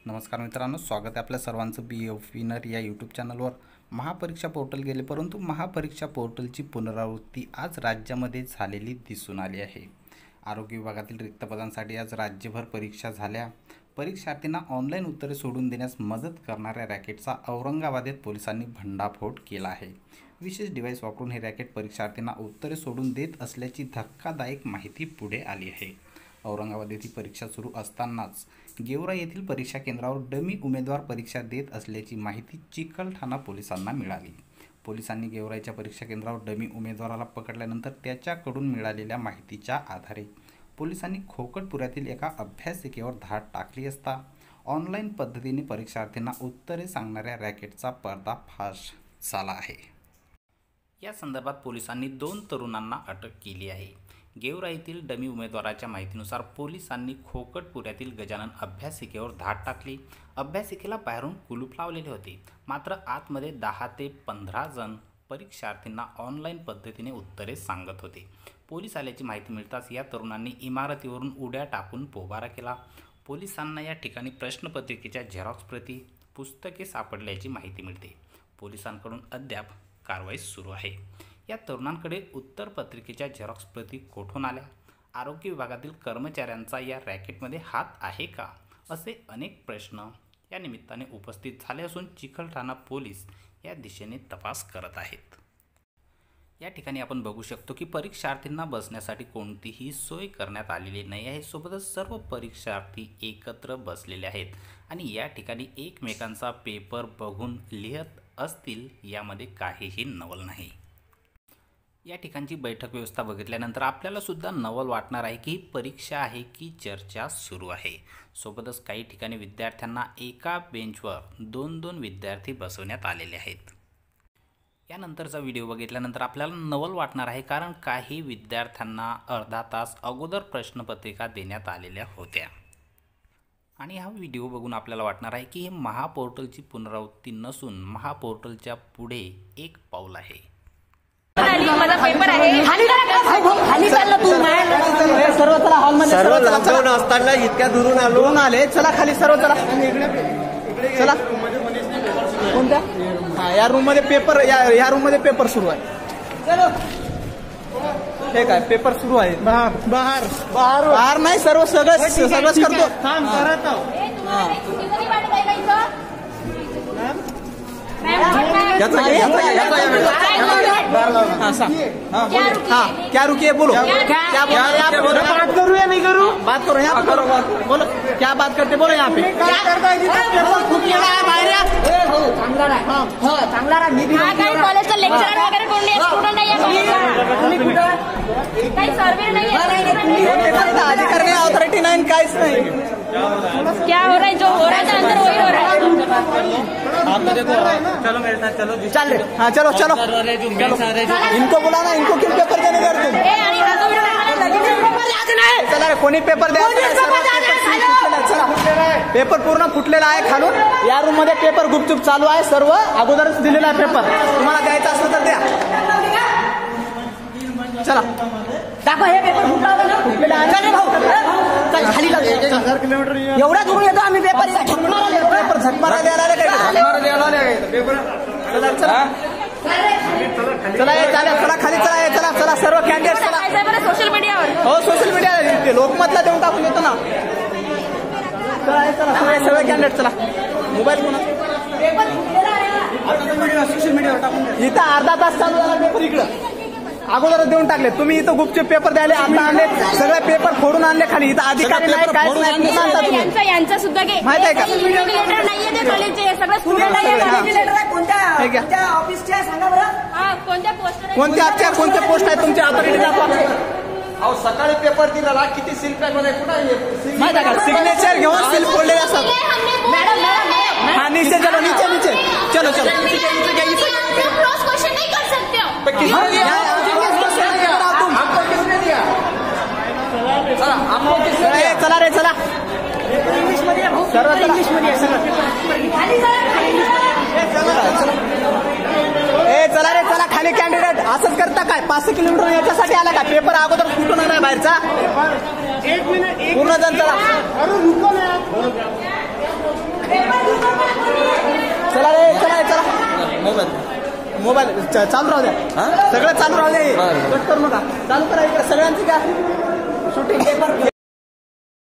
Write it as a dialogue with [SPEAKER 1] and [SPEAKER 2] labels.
[SPEAKER 1] नमस्कार मित्रांनो, स्वागत आहे आपल्या सर्वांचं BF विनर या यूट्यूब चॅनलवर। महापरीक्षा पोर्टल गेले, परंतु महापरीक्षा पोर्टलची पुनरावृत्ती आज राज्यामध्ये झालेली दिसून आली आहे। आरोग्य विभागातील रिक्त पदांसाठी आज राज्यभर परीक्षा झाल्या। परीक्षार्थींना ऑनलाईन उत्तरे सोडून देण्यास मदत करणाऱ्या रॅकेटचा औरंगाबादेत पोलिसांनी भंडाफोड केला आहे। विशेष डिव्हाइस वापरून हे रॅकेट परीक्षार्थींना उत्तरे सोडून देत असल्याची धक्कादायक माहिती पुढे आली आहे। औरंगाबाद येथील परीक्षा सुरू असतानाच गेवरा येथील परीक्षा केंद्रावर डमी उमेदवार परीक्षा देत असल्याची माहिती चिकलठाणा पोलिसांना मिळाली। पोलिसांनी गेवराच्या परीक्षा केंद्रावर डमी उमेदवाराला पकडल्यानंतर त्याच्याकडून मिळालेल्या माहितीच्या आधारे पोलिसांनी खोकडपुऱ्यातील एका अभ्यासिकेवर धाड टाकली असता ऑनलाईन पद्धतीने परीक्षार्थींना उत्तरे सांगणाऱ्या रॅकेटचा पर्दाफाश झाला आहे। या संदर्भात पोलिसांनी 2 तरुणांना अटक केली आहे। गेवरा येथील डमी उमेदवाराच्या माहितीनुसार पोलिसांनी खोकडपुऱ्यातील गजानन अभ्यासिकेवर धाड टाकली। अभ्यासिकेला बाहेरून कुलूप लावलेले होते, मात्र आतमध्ये 10 ते 15 जण परीक्षार्थींना ऑनलाईन पद्धतीने उत्तरे सांगत होते। पोलीस आल्याची माहिती मिळताच या तरुणांनी इमारतीवरून उड्या टाकून पोबारा केला। पोलिसांना या ठिकाणी प्रश्नपत्रिकेच्या झेरॉक्स प्रती, पुस्तके सापडल्याची माहिती मिळते। पोलिसांकडून अद्याप कारवाई सुरू आहे। या तरुणांकडे उत्तरपत्रिकेच्या झेरॉक्स प्रती कोठून आल्या? आरोग्य विभागातील कर्मचाऱ्यांचा या रॅकेटमध्ये हात आहे का? असे अनेक प्रश्न या निमित्ताने उपस्थित झाले असून चिकलठाणा पोलीस या दिशेने तपास करत आहेत। या ठिकाणी आपण बघू शकतो की परीक्षार्थींना बसण्यासाठी कोणतीही सोय करण्यात आलेली नाही आहे। सोबतच सर्व परीक्षार्थी एकत्र बसलेले आहेत आणि या ठिकाणी एकमेकांचा पेपर बघून लिहत असतील, यामध्ये काहीही नवल नाही। या ठिकाणची बैठक व्यवस्था बघितल्यानंतर आपल्याला सुद्धा नवल वाटणार आहे की ही परीक्षा आहे की चर्चा सुरू आहे। सोबतच काही ठिकाणी विद्यार्थ्यांना एका बेंचवर 2-2 विद्यार्थी बसवण्यात आलेले आहेत। यानंतरचा व्हिडिओ बघितल्यानंतर आपल्याला नवल वाटणार आहे, कारण काही विद्यार्थ्यांना अर्धा तास अगोदर प्रश्नपत्रिका देण्यात आलेल्या होत्या आणि हा व्हिडिओ बघून आपल्याला वाटणार आहे की हे महापोर्टलची पुनरावृत्ती नसून महापोर्टलच्या पुढे एक पाऊल आहे।
[SPEAKER 2] माझा पेपर आहे खाली चालला तू
[SPEAKER 3] सर्व चला हॉलमध्ये
[SPEAKER 4] सर्व लॉकडाऊन असताना इतक्या दुरून
[SPEAKER 3] आले। चला खाली सर्व चला चला। कोणत्या? हा, या रूम मध्ये पेपर, या रूम मध्ये पेपर सुरू आहे। ठीक आहे, पेपर सुरू आहे। बाहेर नाही, सगळंच करतो। क्या रुकिए बोलो, क्या बात करूँ या नहीं करूँ? बात करो, यहाँ करो, बोलो क्या बात करते, बोलो यहाँ पे।
[SPEAKER 2] कॉलेजचा लेक्चरर वगैरे कोण नाही, स्टुडंट नाही, काही सर्वे नाही,
[SPEAKER 3] अधिकार नाही, ऑथॉरिटी नाही, काहीच नाही।
[SPEAKER 2] क्या हो रहा है? जो हो रहा था अंदर वही हो रहा है।
[SPEAKER 4] चलो मेरे साथ चलो।
[SPEAKER 3] चल रहे, हाँ चलो चलो इनको बुलाना, इनको किन पेपर देने गए तुम? चला रे, कोणी पेपर द्या। पेपर पूर्ण फुटलेला आहे खालून। या रूम मध्ये पेपर गुपचूप चालू आहे, सर्व अगोदरच दिलेला आहे पेपर। तुम्हाला द्यायचा असलं तर द्या। चला दाखवा, हे पेपर फुटलेला आहे खाली। 1000 किलोमीटर एवढा दूर येतो आम्ही पेपर झकमारा द्यायला चला खाली चला सर्व कॅन्डिडेट चला
[SPEAKER 2] सोशल मीडियावर।
[SPEAKER 3] हो, सोशल मीडिया लोकमतला देऊन टाकून येतो ना। चला सर्व कॅन्डिडेट चला। मोबाईल कोणा सोशल मीडियावर टाकून इथं अर्धा तास चालू झाला पेपर, इकडं अगोदर देऊन टाकले। तुम्ही इथं गुपचूप पेपर द्यायला आता आणले, सगळे पेपर फोडून आणले खाली। इथं अधिकारी नाही, काय नाही।
[SPEAKER 2] यांचा सुद्धा
[SPEAKER 3] माहित आहे का?
[SPEAKER 2] नाहीये ते कॉलेजचे, सगळं स्टुडंट
[SPEAKER 5] कोणत्या ऑफिसचे सांगा बरं।
[SPEAKER 3] कोणत्या पोस्ट आहे तुमच्या ऑथॉरिटी दाखवा।
[SPEAKER 4] अहो, सकाळी पेपर दिला, किती सील पॅक मध्ये कुठे
[SPEAKER 3] माहित आहे का? सिग्नेचर घेऊन सील फोडलेले असतात। हाँ, नीचे चलो, नीचे चलो
[SPEAKER 2] क्वेश्चन नहीं कर सकते हो।
[SPEAKER 3] चला रे चला, चला रे चला खाली। कॅन्डिडेट असंच करता काय? 5 किलोमीटर याच्यासाठी आला का? पेपर अगोदर फुटून आलाय बाहेरचा। पूर्ण जण चला। मोबाईल चालू राहू द्या, सगळं चालू राहू द्या, कट करू नका, चालू करा इकडे सगळ्यांची घ्या शूटिंग पेपर